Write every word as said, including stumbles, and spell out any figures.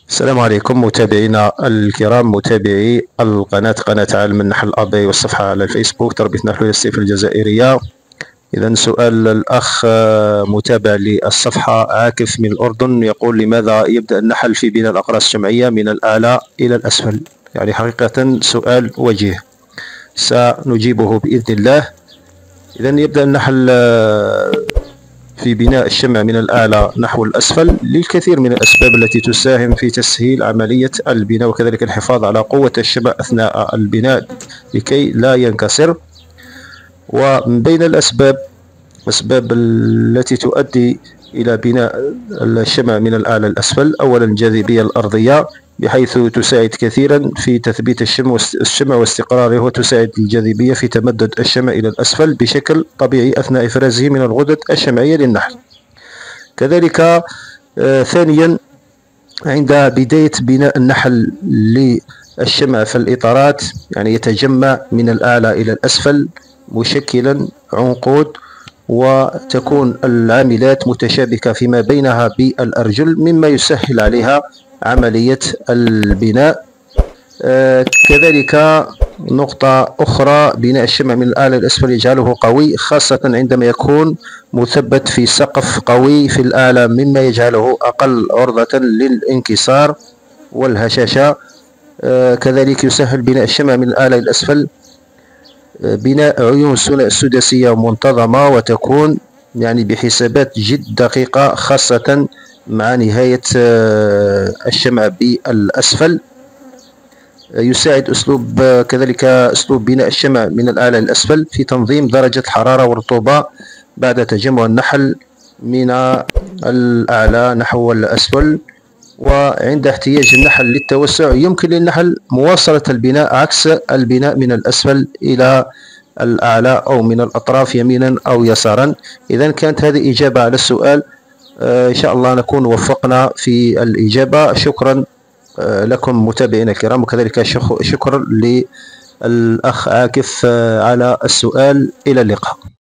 السلام عليكم متابعينا الكرام، متابعي القناة قناة عالم النحل الأبي والصفحة على الفيسبوك تربية نحل السيف الجزائرية. إذا سؤال الأخ متابع للصفحة عاكف من الأردن يقول: لماذا يبدأ النحل في بناء الأقراص الشمعية من الأعلى إلى الأسفل؟ يعني حقيقة سؤال وجيه سنجيبه بإذن الله. إذا يبدأ النحل في بناء الشمع من الأعلى نحو الأسفل للكثير من الأسباب التي تساهم في تسهيل عملية البناء، وكذلك الحفاظ على قوة الشمع أثناء البناء لكي لا ينكسر. ومن بين الأسباب الأسباب التي تؤدي إلى بناء الشمع من الأعلى الأسفل: أولا الجاذبية الأرضية، بحيث تساعد كثيرا في تثبيت الشمع واستقراره، وتساعد الجاذبية في تمدد الشمع إلى الأسفل بشكل طبيعي أثناء إفرازه من الغدد الشمعية للنحل. كذلك آه ثانيا عند بداية بناء النحل للشمع في الإطارات، يعني يتجمع من الأعلى إلى الأسفل مشكلا عنقود، وتكون العاملات متشابكة فيما بينها بالأرجل مما يسهل عليها عملية البناء. آه كذلك نقطة أخرى: بناء الشمع من الأعلى إلى الأسفل يجعله قوي، خاصة عندما يكون مثبت في سقف قوي في الأعلى، مما يجعله أقل عرضة للانكسار والهشاشة. آه كذلك يسهل بناء الشمع من الأعلى إلى الأسفل بناء عيون سداسية منتظمة، وتكون يعني بحسابات جد دقيقة، خاصة مع نهاية الشمع بالأسفل. يساعد أسلوب كذلك أسلوب بناء الشمع من الأعلى للأسفل في تنظيم درجة الحرارة والرطوبة بعد تجمع النحل من الأعلى نحو الأسفل. وعند احتياج النحل للتوسع يمكن للنحل مواصلة البناء عكس البناء من الأسفل إلى الأعلى أو من الأطراف يمينا أو يسارا. إذا كانت هذه إجابة على السؤال، إن شاء الله نكون وفقنا في الإجابة. شكرا لكم متابعينا الكرام، وكذلك شكرا للأخ عاكف على السؤال. إلى اللقاء.